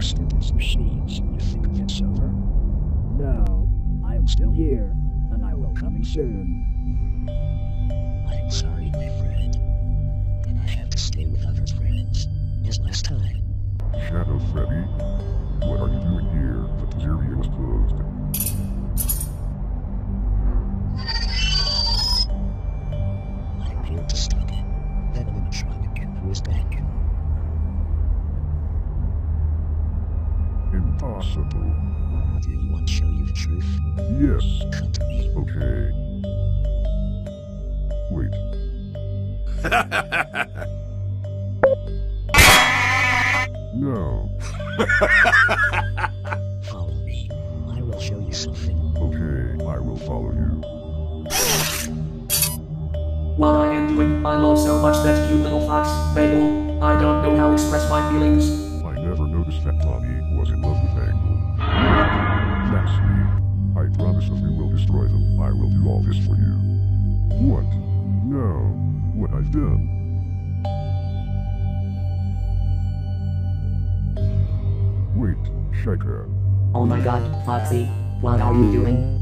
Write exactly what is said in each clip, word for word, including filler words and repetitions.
stupid machines. You think it's over? No, I am still here, and I will coming soon. I'm sorry, my friend. And I have to stay with other friends, as last time. Shadow Freddy? What are you doing here? The pizzeria was closed. I'm here to stop it. That animatronic who is back. Impossible. Do you want to show you the truth? Yes. Come to me. Okay. Wait. No. Follow me. I will show you something. Okay, I will follow you. What I am doing, I love so much that cute little fox, Bagel. I don't know how to express my feelings. I never noticed that Bonnie was in love with Angle. That's me. I promise if you will destroy them, I will do all this for you. What? No. What I've done? Wait, Shika. Oh my god, Foxy, what are you doing?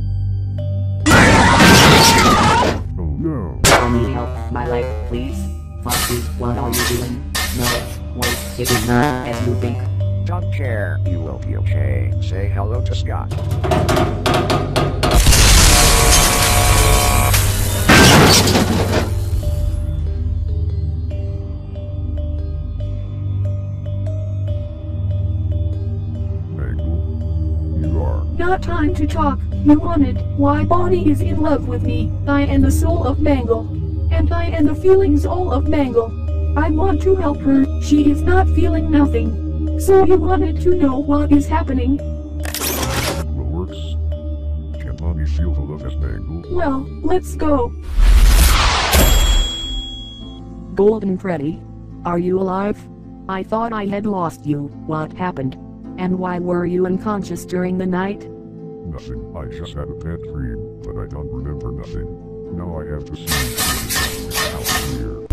Oh no. I need help, my leg, please. Foxy, what are you doing? No, wait, it is not as you think. Don't care. You will be okay. Say hello to Scott. Not time to talk, you wanted. Why Bonnie is in love with me. I am the soul of Mangle. And I am the feelings all of Mangle. I want to help her, she is not feeling nothing. So you wanted to know what is happening? Well, works. Can Bonnie feel the love as Mangle? Well, let's go. Golden Freddy? Are you alive? I thought I had lost you. What happened? And why were you unconscious during the night? Nothing. I just had a bad dream, but I don't remember nothing. Now I have to see what's out here.